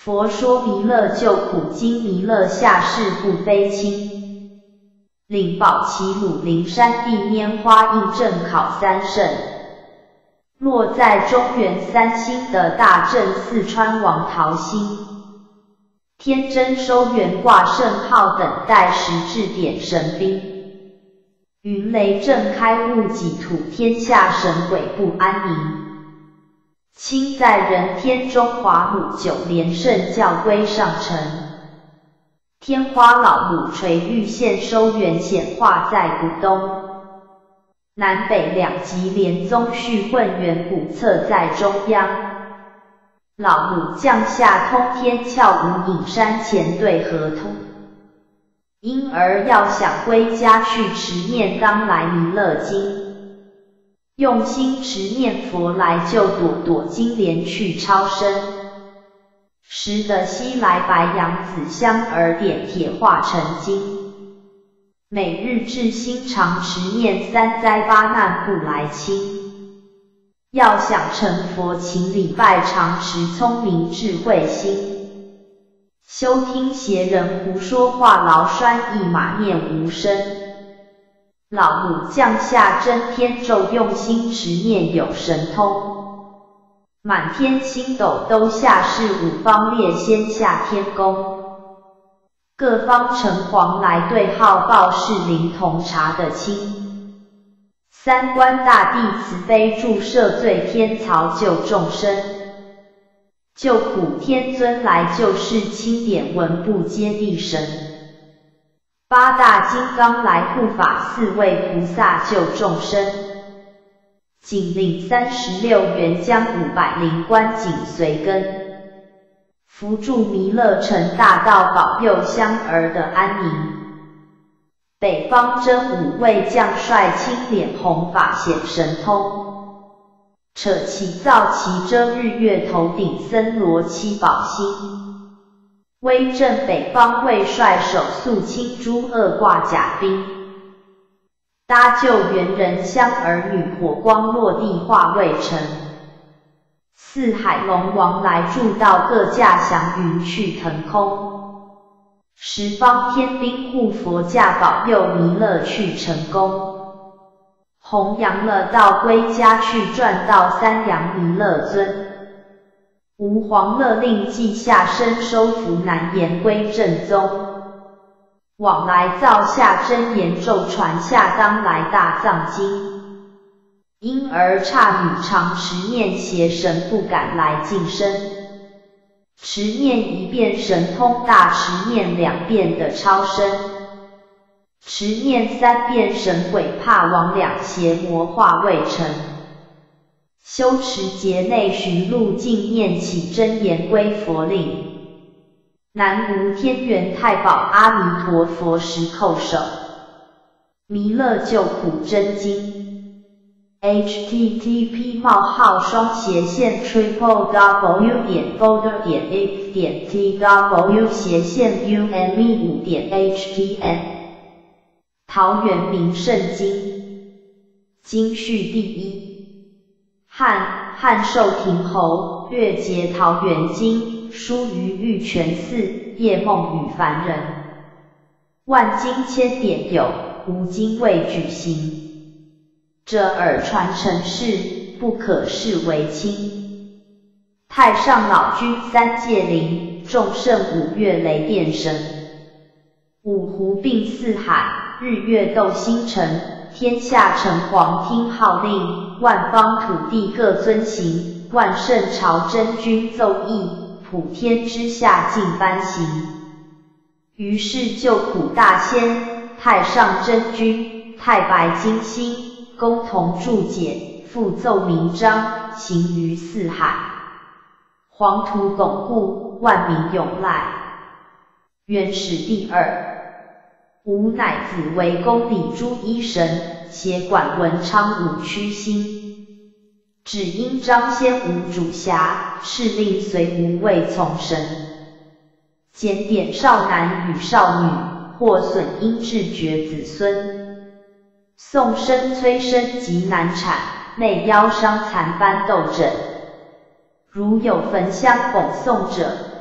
佛说弥勒救苦经，弥勒下世不悲亲。领宝齐鲁灵山地拈花印正考三圣，落在中原三星的大正四川王桃星。天真收元挂圣号，等待时至点神兵。云雷震开雾己土，天下神鬼不安宁。亲在人天中华母，九连圣教归上乘。天花老母垂玉线，收元显化在古东。南北两极连宗续混元古册在中央。老母降下通天窍，无影山前对合通。因而要想归家去，持念当来弥勒经。用心持念佛来，就朵朵金莲去超生。时得西来白杨紫香儿，点铁化成金。每日至心常持念，三灾八难不来侵。要想成佛，勤礼拜常持聪明智慧心。休听邪人胡说话，劳栓一马念无声。老母降下真天咒，用心持念有神通。满天星斗都下世，五方列仙下天宫。各方城隍来对号报，是灵同查得清。三官大帝慈悲助，赦罪天曹救众生。救苦天尊来救世，钦点文部接地神。八大金刚来护法，四位菩萨救众生。仅领36员将500灵官紧随跟，扶助弥勒成大道，保佑香儿的安宁。北方真5位将帅，青脸红发显神通。扯旗造旗遮日月，头顶森罗七宝星。威震北方卫帅，手塑青珠二挂甲兵。搭救猿人香儿女，火光落地化未成。四海龙王来助道，各驾祥云去腾空。十方天兵护佛驾，保佑弥勒去成功。弘扬了道归家去，赚到三阳弥勒尊。吾皇勒令记下身，收服难言归正宗。往来造下真言咒，传下当来大藏经。因而刹女常持念，邪神不敢来近身。持念一遍神通大，持念2遍的超生。持念3遍神鬼怕，亡两邪魔化未成。修持劫内寻路径，念起真言归佛令。南无天元太保阿弥陀佛时叩首。弥勒救苦真经。http://www.triple-w.tw/ume5.htm 桃园名圣经。经序第一。汉寿亭侯，月节桃源经，书于玉泉寺，夜梦与凡人。万经千典有，无经未举行。这耳传承事，不可视为轻。太上老君三界灵，众圣五岳雷电神。五湖并四海，日月斗星辰，天下城隍听号令，万方土地各遵行，万圣朝真君奏议，普天之下尽颁行。于是救苦大仙，太上真君，太白金星，共同注解，复奏明章，行于四海。黄土巩固，万民永赖。元始第二。吾乃子为宫里诸医神，协管文昌五曲星。只因彰先无主辖，敕令随无畏从神。检点少男与少女，或损阴志绝子孙。宋生催生极难产，内腰伤残斑痘疹。如有焚香拱诵者，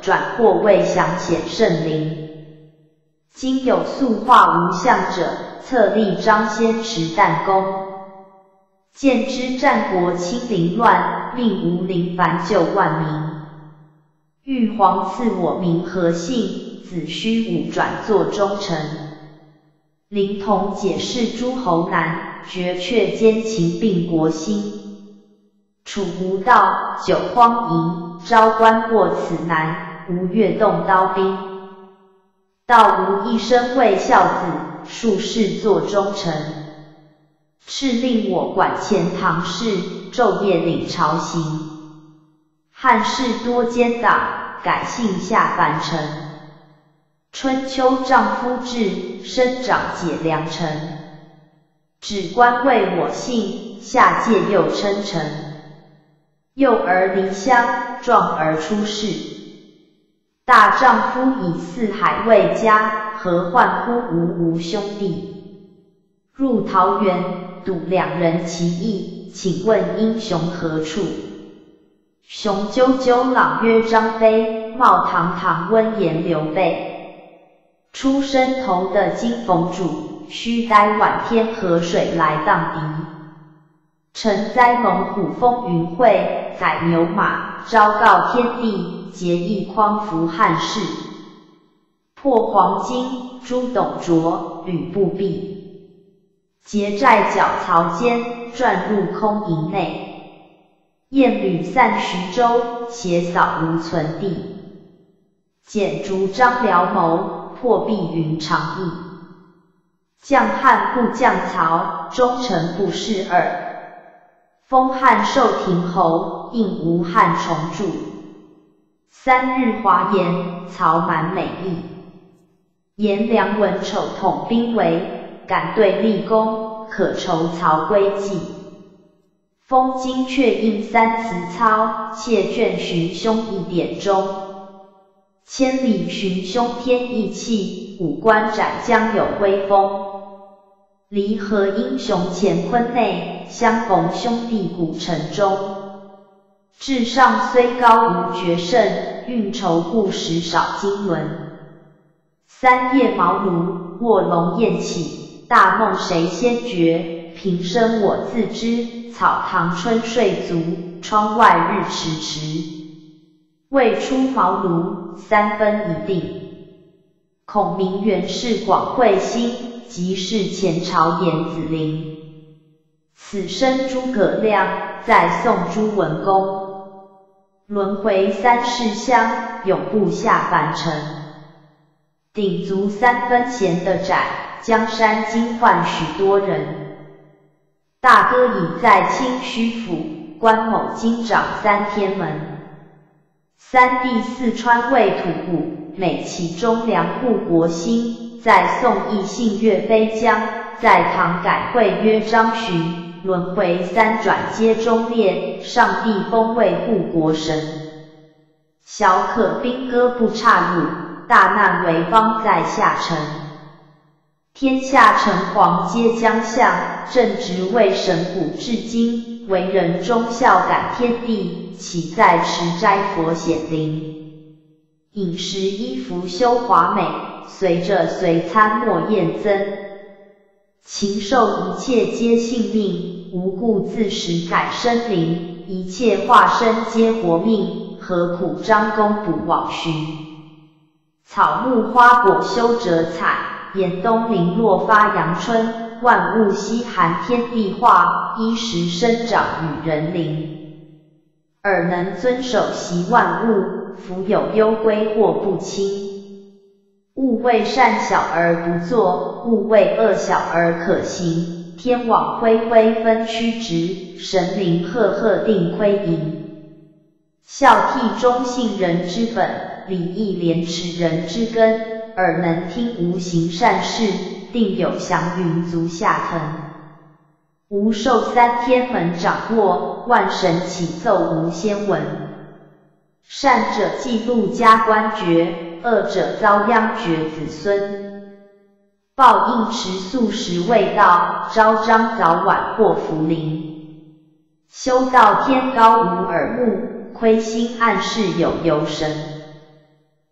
转或未详显圣灵。今有塑化无相者，策立张先持弹弓。见之战国清凌乱，命吾陵凡救万民。玉皇赐我名和姓，子虚武转作忠臣。灵童解释诸侯难，绝却奸情并国兴。楚无道，九荒淫，昭关过此难，吴越动刀兵。道无一生为孝子，数世作忠臣。敕令我管钱塘事，昼夜领朝行。汉室多奸党，改姓下凡臣。春秋丈夫志，生长解良臣。指官为我姓，下界又称臣。幼儿离乡，壮而出世。大丈夫以四海为家，何患乎无兄弟？入桃园，睹两人其义，请问英雄何处？雄赳赳朗曰张飞，貌堂堂温言刘备。出身头的金冯主，须待晚天河水来荡敌。臣哉猛虎风云会，宰牛马，昭告天地，结义匡扶汉室。破黄巾，诛董卓，吕不韦。结寨剿曹坚，转入空营内。燕吕散徐州，且扫无存地。剪烛张辽谋，破壁云长翼。将汉不将曹，忠臣不事二。封汉寿亭侯，应吴汉重铸。三日华言，曹满美意。颜良文丑统兵围，敢对立功，可酬曹归计。封金阙应三词操，妾眷寻兄一点钟。千里寻兄天意气，五关斩将有威风。离合英雄乾坤内，相逢兄弟古城中。至上虽高无决胜，运筹不时少经纶。三叶茅庐，卧龙宴起，大梦谁先觉？平生我自知，草堂春睡足，窗外日迟迟。未出茅庐，三分已定。孔明原是广惠心，即是前朝颜子陵。此生诸葛亮，再送朱文公。轮回三世乡，永不下凡尘。鼎足三分钱的窄，江山今换许多人。大哥已在清虚府，关某今掌三天门。三弟四川为吐谷，美其忠良护国心。再宋义姓岳飞将，在唐改讳曰张巡。轮回三转皆忠烈，上帝封为护国神。小可兵戈不差鲁，大难为邦在下沉。天下臣皇皆将相，正直为神古至今。为人忠孝感天地，岂在持斋佛显灵。饮食衣服修华美，随着随餐莫厌增。禽兽一切皆性命，无故自食改生灵。一切化身皆活命，何苦张弓补网寻？草木花果修折彩，严冬零落发阳春。万物稀寒天地化，衣食生长与人灵。尔能遵守习万物，弗有攸归或不侵。勿为善小而不作，勿为恶小而可行。天网恢恢分曲直，神灵赫赫定亏盈。孝悌忠信人之本，礼义廉耻人之根。尔能听无行善事，定有祥云足下腾。吾受三天门掌握，万神启奏无先闻。善者记录加官爵，恶者遭殃绝子孙。报应迟速时未到，昭彰早晚祸福临。修道天高无耳目，亏心暗室有游神。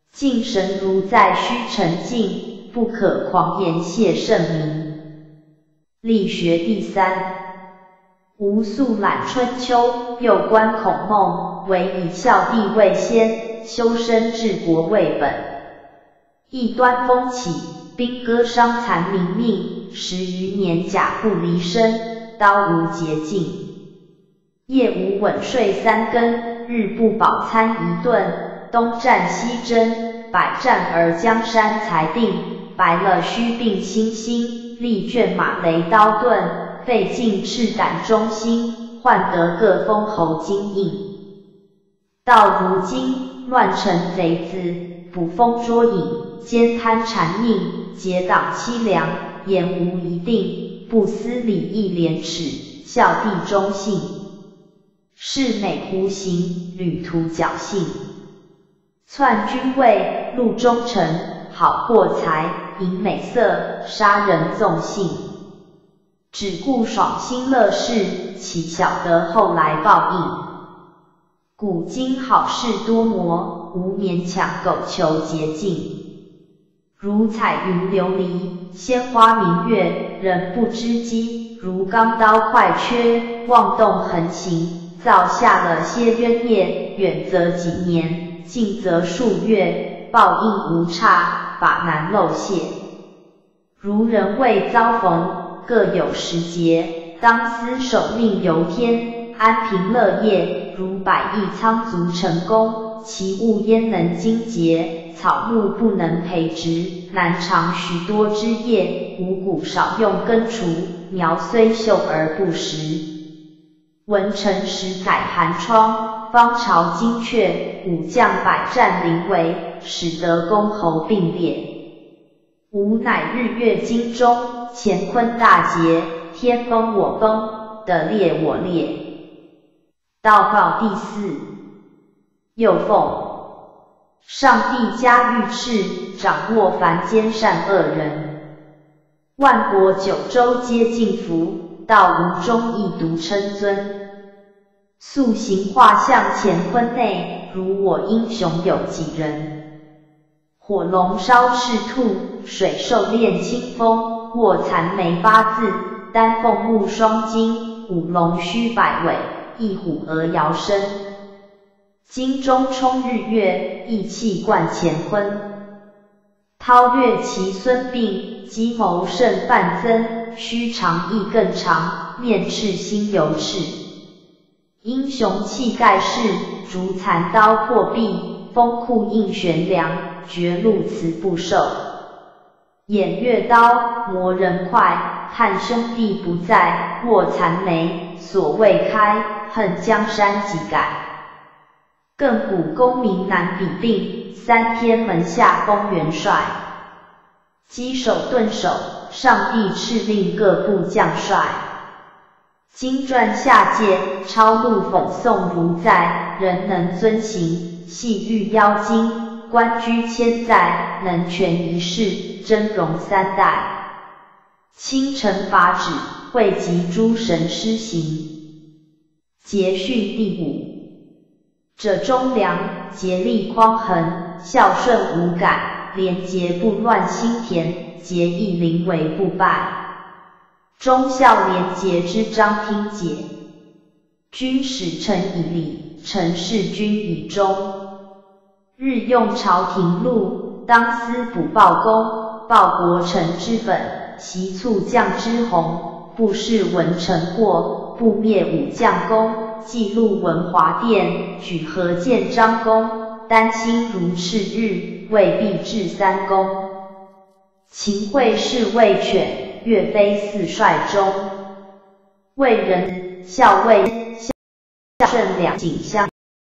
敬神如在须沉静，不可狂言谢圣明。力学第三。吴素览春秋，又观孔孟，唯以孝弟为先，修身治国为本。异端风起，兵戈伤残民命，10余年甲不离身，刀无捷径。夜无稳睡3更，日不饱餐1顿，东战西征，百战而江山才定。白了须鬓星星，力卷马雷刀盾，费尽赤胆忠心，换得各封侯金印。到如今，乱臣贼子，捕风捉影，奸贪缠佞，结党凄凉，言无一定，不思礼义廉耻，孝弟忠信。是美胡行，旅途侥幸。篡君位，戮忠臣，好货财，淫美色，杀人纵性。只顾爽心乐事，岂晓得后来报应。古今好事多磨，无勉强苟求捷径。如彩云琉璃，鲜花明月，人不知机，如钢刀快缺，妄动横行，造下了些冤孽，远则几年，近则数月，报应无差，法难漏泄。如人未遭逢，各有时节，当思守命由天，安平乐业，如百亿仓卒成功，其物焉能精节，草木不能培植，难长许多枝叶，五谷少用根除，苗虽秀而不实。文臣实改寒窗，方朝精确，武将百战临危，使得公侯并列。吾乃日月经中，乾坤大节，天崩我崩，地裂我裂。道报第4。又奉上帝加御敕，掌握凡间善恶人，万国9州皆敬服，道无忠义独称尊。塑形画像乾坤内，如我英雄有几人？火龙烧赤兔，水兽炼清风，卧蚕眉8字，丹凤目双睛，五龙须百尾，一虎鹅摇身。金钟冲日月，义气贯乾坤。韬略其孙膑，机谋胜范增，须长翼更长，面赤心犹赤。英雄气盖世，逐残刀破壁，锋酷应悬梁，绝路辞不受。偃月刀，磨人快，看兄弟不在，卧蚕眉，所未开，恨江山几改。亘古功名难比并，3天门下封元帅。稽首顿首，上帝敕令各部将帅。经传下界，抄录讽诵如在，人能遵行，系遇妖精，官居千载，能全一世，真容3代。亲臣法旨，惠及诸神施行。节训第5。者忠良，节力匡衡，孝顺无改，廉洁不乱心田，节义临危不败。忠孝廉洁之章听解。君使臣以礼，臣事君以忠。日用朝廷禄，当思补报功，报国臣之本，习促将之宏，不视文臣过，不灭武将功。记录文华殿，举何见张公，丹心如赤日，未必至3公。秦桧是魏犬，岳飞4帅中。魏人，校尉，孝顺两景相。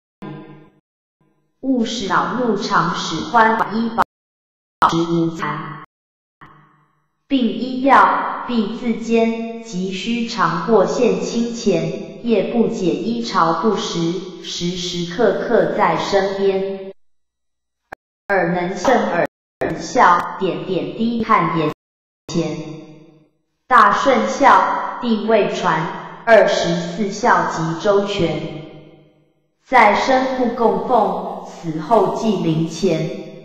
勿使恼怒常使欢，医保持无残。并医药，必自坚，急需常过献亲前，夜不解衣朝不时，时时刻刻在身边。耳能胜耳孝，点点滴看眼前。大顺孝，地位传，24孝极周全。在生不供奉，死后祭灵前，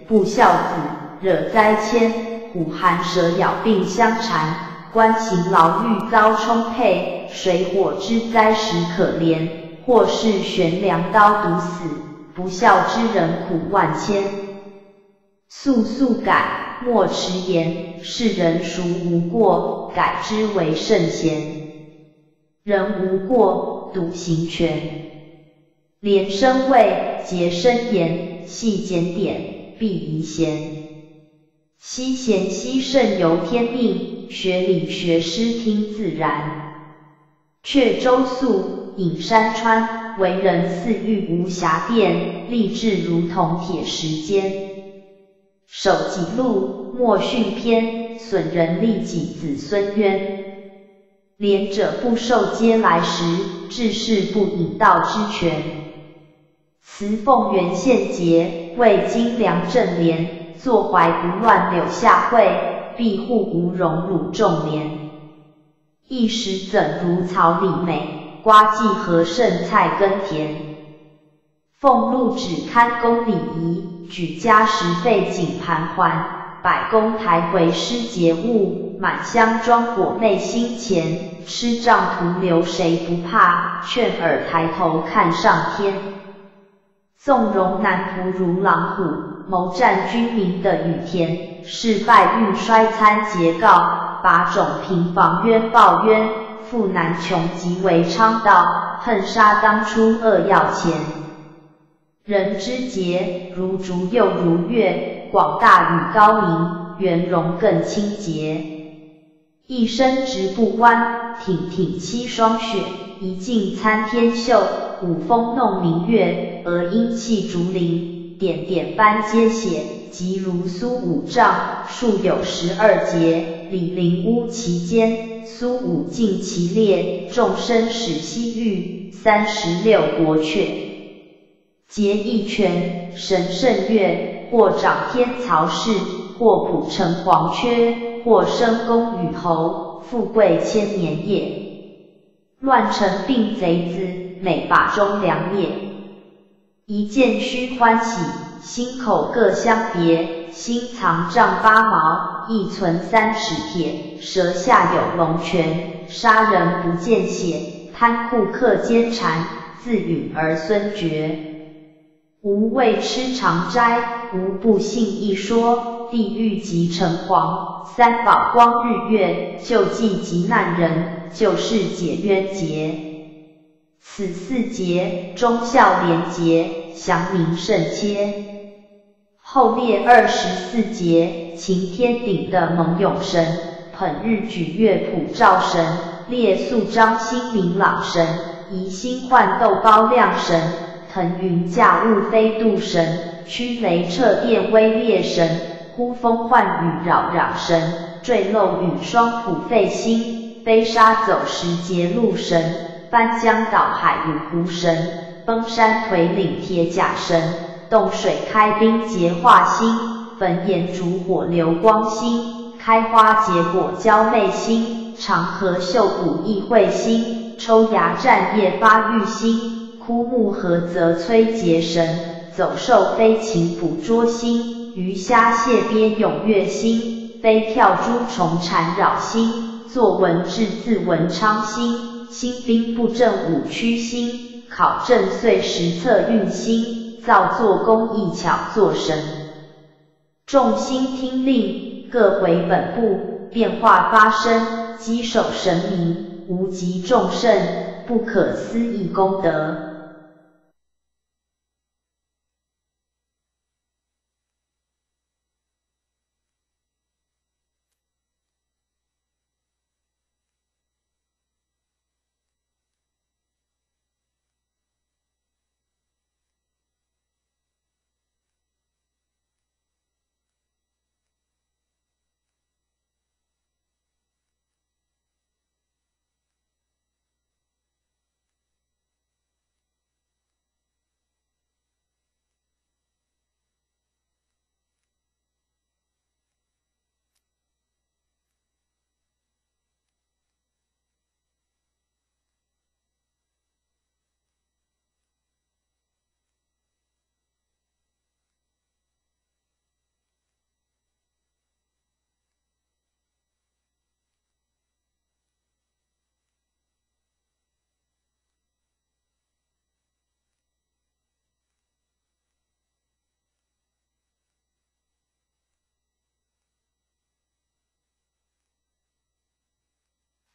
不孝子，惹灾迁，虎寒蛇咬并相缠，官刑牢狱遭充沛，水火之灾实可怜，或是悬梁刀毒死，不孝之人苦万千。速速改，莫迟延，世人孰无过，改之为圣贤。人无过，笃行权。廉生畏，节生言，细检点，必宜贤。惜贤惜圣由天命，学理学诗听自然。却周粟，隐山川，为人似玉无瑕垫，立志如同铁石坚。守己路，莫训偏，损人利己子孙冤。廉者不受嗟来时，治世不引道之权。辞凤元献节，为金良正廉，坐怀不乱柳下惠，庇护无荣辱众廉。一时怎如草里美，瓜季何胜菜耕田。俸禄只堪公礼仪，举家时费锦盘桓，百工抬回失节物，满箱装果昧心钱。吃杖徒留谁不怕，劝尔抬头看上天。纵容男仆如狼虎，谋占君民的羽田，事败运衰参诘告，把种平防冤报冤，富难穷极为倡导，恨杀当初恶要钱。人之节，如竹又如月，广大与高明，圆融更清洁。一生直不弯，挺挺七霜雪，一镜参天秀，五峰弄明月，额阴气竹林，点点斑皆血，即如苏五丈，数有12节，李陵屋其间，苏武尽其列，众生始西域，36国阙。节一拳，神圣乐，或掌天曹氏，或补城黄缺，或生公与侯，富贵千年也。乱臣并贼子，每把忠良也。一见须欢喜，心口各相别，心藏丈8矛，一存3尺铁，舌下有龙泉，杀人不见血，贪酷克奸缠，自允儿孙绝。无畏吃长斋，无不信一说，地狱即城隍，三宝光日月，救济急难人，救世解冤结。此4节，忠孝廉洁，祥明圣切。后列24节，擎天顶的蒙勇神，捧日举月普照神，列肃彰心明朗神，移星换斗高亮神。腾云驾雾飞渡神，驱雷掣电威烈神，呼风唤雨扰攘神，坠漏雨霜普费心，飞沙走石劫路神，翻江倒海五湖神，崩山颓岭铁甲神，冻水开冰结化心，焚炎烛火流光心，开花结果娇媚心，长河秀谷意会心，抽芽战叶发育心。枯木合则摧结神，走兽飞禽捕捉心，鱼虾蟹鳖踊跃心，飞跳诸虫缠扰心，作文治自文昌心，兴兵布阵武曲心，考证岁时策运心，造作工艺巧作神。众心听令，各回本部，变化发生，稽首神明，无极众圣，不可思议功德。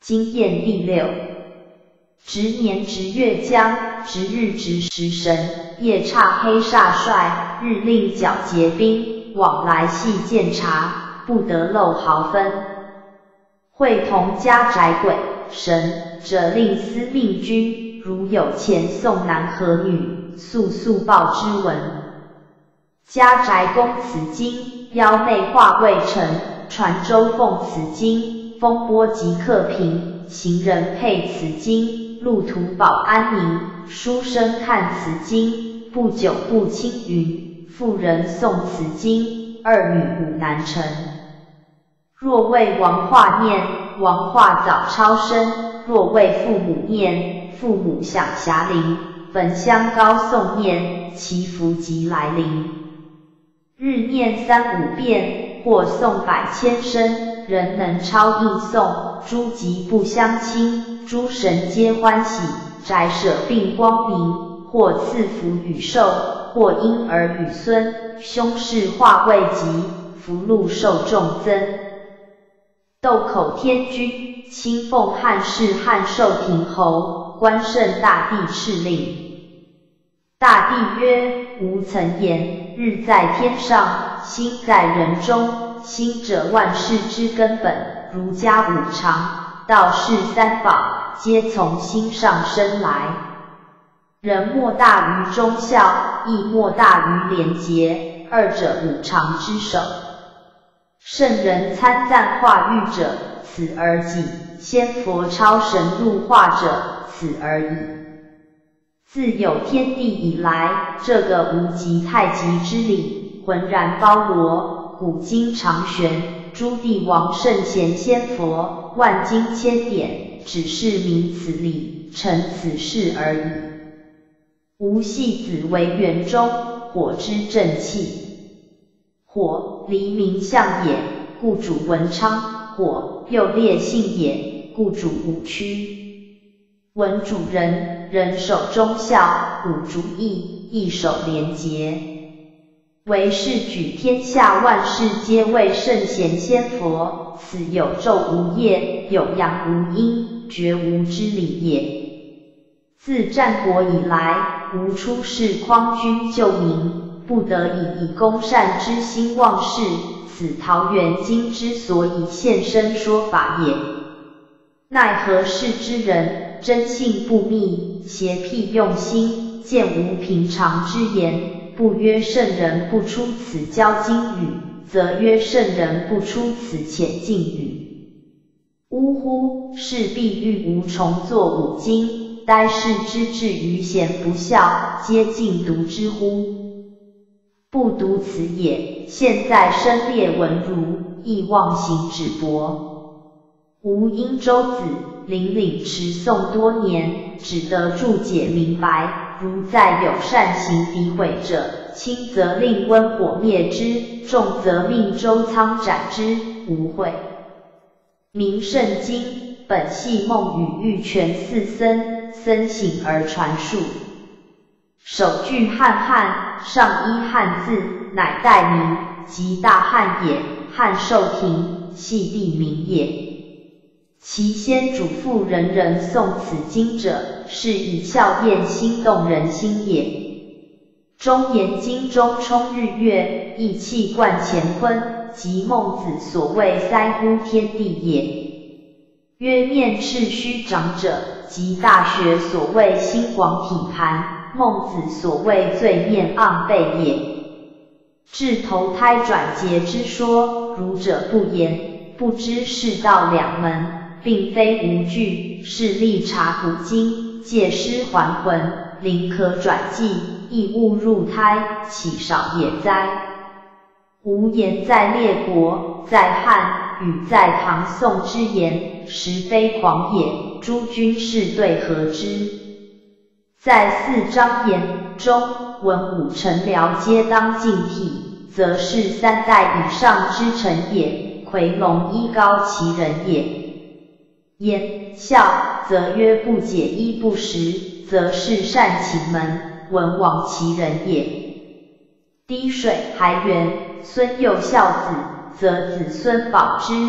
经验第六。值年值月将，值日值时辰，夜叉黑煞帅，日令皎洁兵，往来细见察，不得漏毫分。会同家宅鬼神者，令司命君，如有前送男和女，速速报之文。家宅供此经，邀内化未成，传州奉此经，风波即克平，行人配此经，路途保安宁，书生看此经，不久不青云，妇人诵此经，二女五男成。若为王化念，王化早超生；若为父母念，父母享遐龄。焚香高诵念，其福即来临。日念3、5遍，或诵100千声，人能超应诵，诸疾不相侵，诸神皆欢喜，宅舍并光明，或赐福与寿，或婴儿与孙，凶事化未及，福禄寿众增。斗口天君，亲奉汉室汉寿亭侯，关圣大帝敕令。大帝曰：吾曾言，日在天上，心在人中，心者万事之根本，儒家五常，道士3宝，皆从心上生来。人莫大于忠孝，义莫大于廉洁，二者五常之首。圣人参赞化育者，此而己；仙佛超神入化者，此而已。自有天地以来，这个无极太极之理，浑然包罗，古今常玄，诸帝王圣贤仙佛，万经千典，只是明此理，成此事而已。吾系子为元中，火之正气。火，黎明相也，故主文昌；火，又烈性也，故主武曲。文主仁，仁守忠孝；武主义，义守廉洁。为是举天下万事皆为圣贤仙佛，此有昼无夜，有阳无阴，绝无之理也。自战国以来，无出世匡君救民，不得已以公善之心忘世，此桃源经之所以现身说法也。奈何世之人，真性不密，邪僻用心，见无平常之言，不曰圣人不出此交经语，则曰圣人不出此浅近语。呜呼！是必欲无重作五经，呆世之至于贤不孝，皆尽读之乎？不读此也。现在身列文儒，亦妄行止薄。吾殷周子，领持诵多年，只得注解明白。如在有善行诋毁者，轻则令温火灭之，重则命周仓斩之，无悔。明圣经，本系孟与玉泉四僧，僧行而传述。首句汉，上依汉字，乃代名，即大汉也。汉寿亭，系地名也。其先嘱咐人人诵此经者，是以效验心动人心也。中言经中冲日月，意气贯乾坤，即孟子所谓塞乎天地也。曰面赤虚长者，即大学所谓心广体盘，孟子所谓罪面盎背也。至投胎转劫之说，儒者不言，不知世道两门，并非无据，是力察古今，借尸还魂，灵可转记，亦误入胎，岂少也哉？吾言在列国，在汉与在唐宋之言，实非狂也，诸君士对何之？在四章言中，文武臣僚皆当敬替，则是3代以上之臣也，夔龙衣高其人也。言孝，则曰不解衣不食，则是善启门，文王其人也。滴水还源，孙幼孝子，则子孙保之，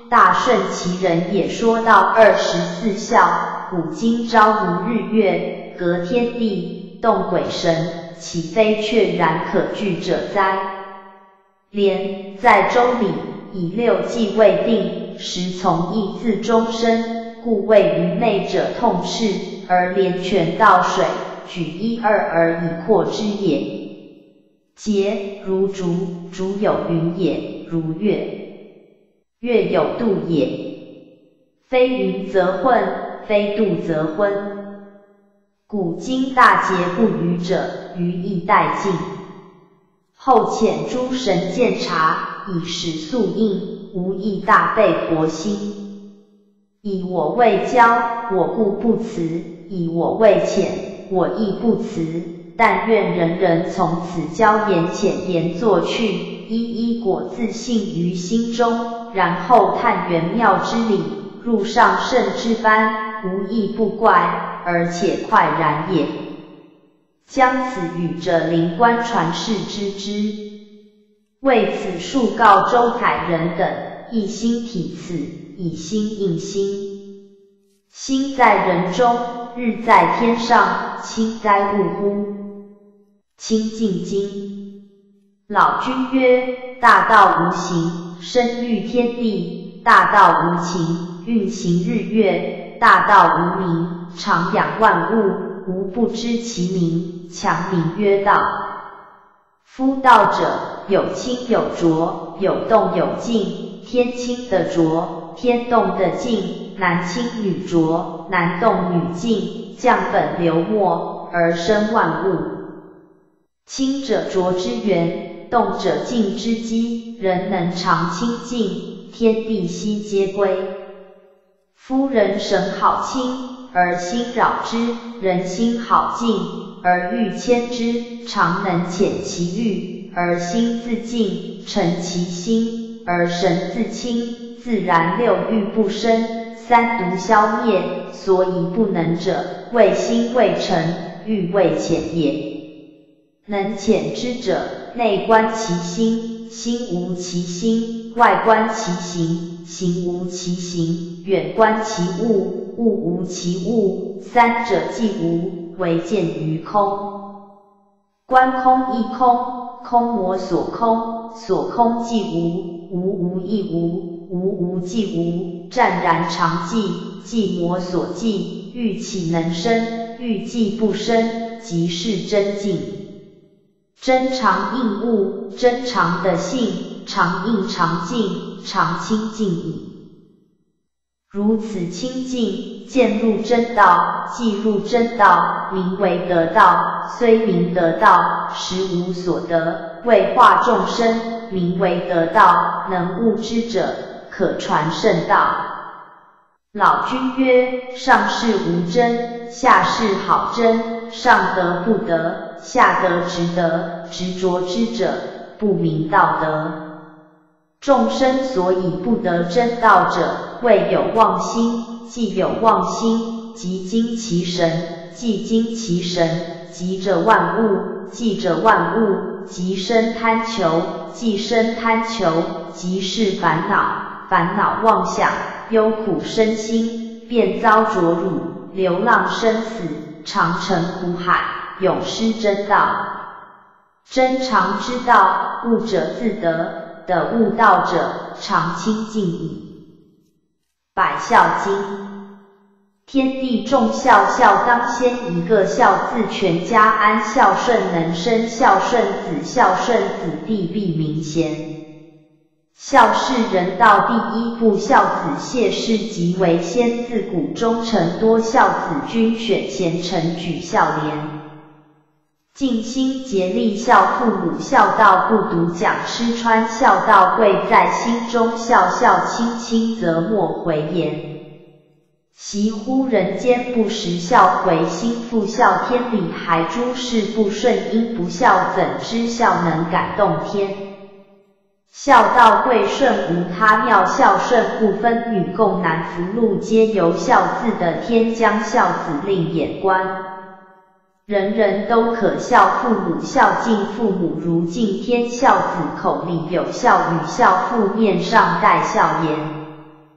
大顺其人也。说到24孝，古今朝如日月，隔天地，动鬼神，岂非确然可据者哉？连在周礼以6纪未定，时从义自终身，故谓愚昧者痛斥，而连泉倒水，举1、2而以扩之也。节如竹，竹有云也；如月，月有度也。非云则混，非度则昏。古今大节不渝者，于意殆尽。后遣诸神鉴察，以实宿应，无益大备婆心。以我为骄，我故不辞；以我为浅，我亦不辞。但愿人人从此骄言浅言作去，一果自信于心中，然后探玄妙之理，入上圣之班，无益不怪，而且快然也。将此与者灵官传世知之。为此数告周凯人等，一心体此，以心应心。心在人中，日在天上，清哉勿乎！清净经。老君曰：大道无形，生育天地；大道无情，运行日月；大道无名，常养万物。吾不知其名，强名曰道。夫道者，有清有浊，有动有静。天清的浊，天动的静，男清女浊，男动女静，降本流末，而生万物。清者浊之源，动者静之基，人能常清静，天地悉皆归。夫人神好清，而心扰之；人心好静，而欲牵之，常能遣其欲，而心自静，诚其心，而神自清，自然6欲不生，3毒消灭。所以不能者，谓心未诚，欲未浅也。能浅之者，内观其心，心无其心；外观其行，行无其行；远观其物，物无其物。三者既无，唯见于空。观空亦空，空魔所空，所空即无，无亦无，无即无。湛然常寂，寂魔所寂，欲岂能生？欲寂不生，即是真静。真常应物，真常的性，常应常静，常清净矣。如此清净，渐入真道，既入真道，名为得道。虽名得道，实无所得，为化众生，名为得道。能悟之者，可传圣道。老君曰：上士无真，下士好真。上得不得，下得直得，执着之者，不明道德。众生所以不得真道者，谓有妄心。既有妄心，即惊其神；既惊其神，即者万物；既者万物，即生贪求；既生贪求，即是烦恼；烦恼妄想，忧苦身心，便遭浊辱，流浪生死，常沉苦海，永失真道。真常之道，悟者自得，得悟道者，常清净矣。百孝经。天地众孝，孝当先，一个孝字全家安，孝顺能生，孝顺子，孝顺子弟必名贤。孝是人道第一步，孝子谢氏即为先，自古忠臣多，孝子君选贤臣举孝廉。尽心竭力孝父母，孝道不独讲吃穿，孝道贵在心中，孝亲亲则莫回言。习乎人间不识孝，回心复孝，天理还诸事不顺，因不孝怎知孝能感动天？孝道贵顺无他妙，孝顺不分女共男福禄，皆由孝字的天将孝子令眼观。人人都可孝父母，孝敬父母如敬天，孝子口里有孝，与孝父面上带孝言。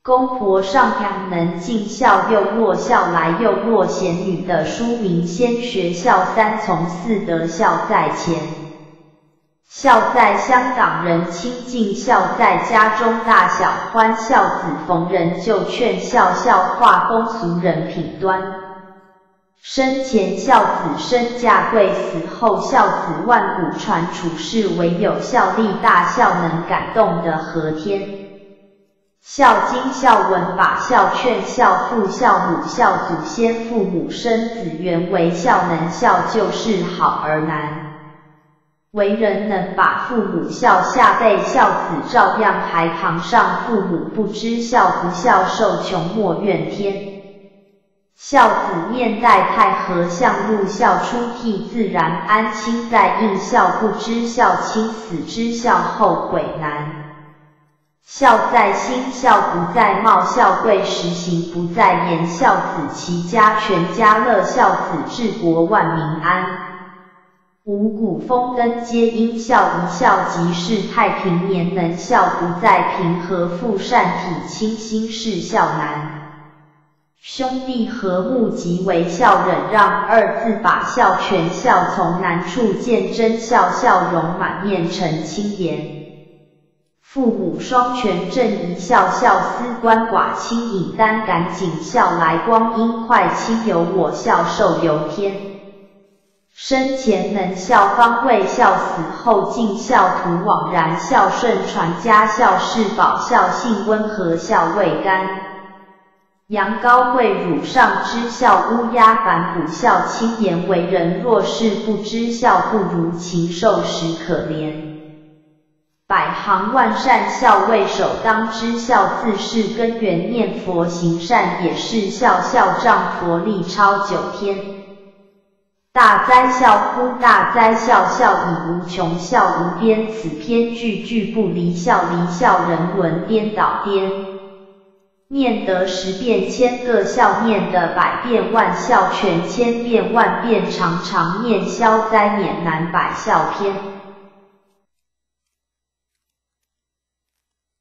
公婆上养能尽孝，又若孝来又若贤女的书名，先学孝三从四德，孝在前，孝在乡党人亲近，孝在家中大小欢，孝子逢人就劝，孝化风俗人品端。生前孝子身价贵，死后孝子万古传，处事唯有孝立大，孝能感动的和天。孝经孝文法孝劝，孝父孝母孝祖先，父母生子原为孝，能孝就是好而难。为人能把父母孝，下辈孝子照样还扛上，父母不知孝不孝，受穷莫怨天。孝子面带太和，相入孝出涕自然安，亲在应孝不知孝，亲死之孝后悔难。孝在心，孝不在貌，孝贵实行不在言，孝子齐家全家乐，孝子治国万民安。五谷丰登皆因孝，一孝即是太平年，能孝不在平和，富善体亲心是孝难。兄弟和睦即为孝，忍让二字把孝全，孝从难处见真孝，笑容满面成青颜。父母双全正一孝，孝思鳏寡亲引单赶紧，孝来光阴快，亲有我孝受由天。生前能孝方为孝，死后尽孝图枉然，孝顺传家，孝事保孝，性温和，孝未干。羊羔跪乳上知孝，乌鸦反哺孝，轻言为人若是不知孝，不如禽兽时可怜。百行万善孝为首当知孝，自是根源，念佛行善也是孝，孝仗佛力超九天。大哉孝乎大哉孝，孝以无穷，孝无边，此篇句句不离孝，离孝人伦颠倒颠。念得10遍千个孝，念得100遍万孝全，千遍万遍常常念，消灾免难百孝篇。